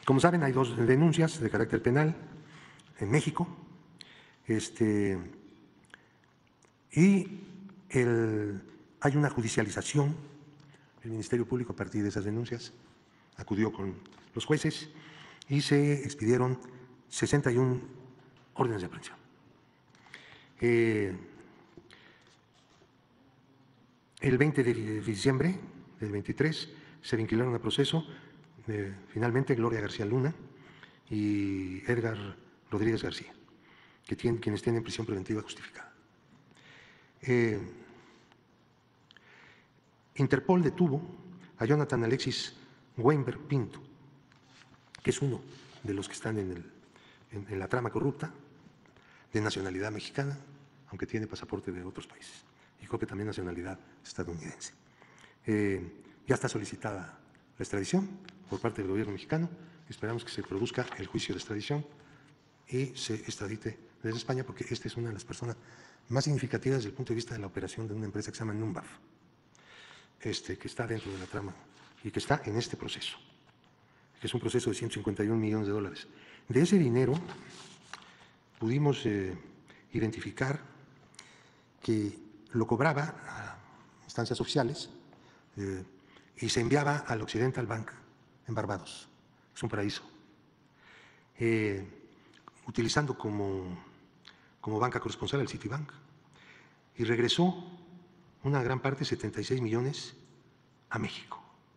Como saben, hay dos denuncias de carácter penal en México, hay una judicialización. El Ministerio Público, a partir de esas denuncias, acudió con los jueces y se expidieron 61 órdenes de aprehensión. El 20 de diciembre del 23 se vincularon a proceso finalmente Gloria García Luna y Edgar Rodríguez García, quienes tienen prisión preventiva justificada. Interpol detuvo a Jonathan Alexis Weinberg Pinto, que es uno de los que están en la trama corrupta, de nacionalidad mexicana, aunque tiene pasaporte de otros países, y creo que también nacionalidad estadounidense. Ya está solicitada la extradición por parte del gobierno mexicano. Esperamos que se produzca el juicio de extradición y se extradite desde España, porque esta es una de las personas más significativas desde el punto de vista de la operación de una empresa que se llama Numbaf, que está dentro de la trama y que está en este proceso, que es un proceso de 151 millones de dólares. De ese dinero pudimos identificar que lo cobraba a instancias oficiales y se enviaba al Occidental Bank en Barbados, es un paraíso, utilizando como banca corresponsal el Citibank, y regresó una gran parte, 76 millones, a México.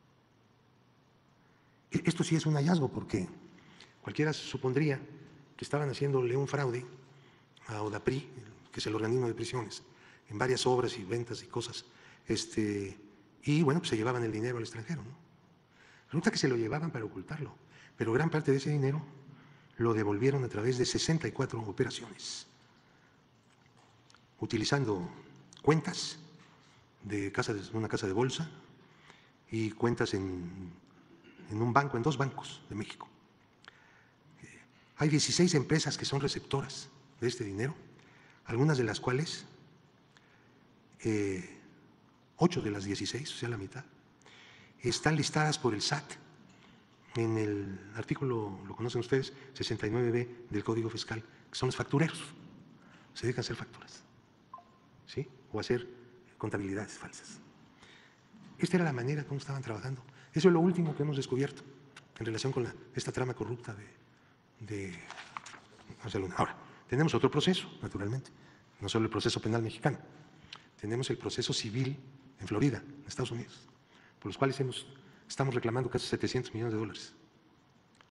Esto sí es un hallazgo, porque cualquiera supondría que estaban haciéndole un fraude a ODAPRI, que es el organismo de prisiones, en varias obras y ventas y cosas, y bueno, pues se llevaban el dinero al extranjero, ¿no? Resulta que se lo llevaban para ocultarlo, pero gran parte de ese dinero lo devolvieron a través de 64 operaciones, utilizando cuentas de una casa de bolsa y cuentas en un banco, en 2 bancos de México. Hay 16 empresas que son receptoras de este dinero, algunas de las cuales, 8 de las 16, o sea, la mitad, están listadas por el SAT en el artículo, lo conocen ustedes, 69B del Código Fiscal, que son los factureros. Se dejan hacer facturas, ¿sí? O hacer contabilidades falsas. Esta era la manera como estaban trabajando. Eso es lo último que hemos descubierto en relación con esta trama corrupta de García Luna. Ahora, tenemos otro proceso, naturalmente, no solo el proceso penal mexicano, tenemos el proceso civil en Florida, en Estados Unidos, por los cuales estamos reclamando casi 700 millones de dólares.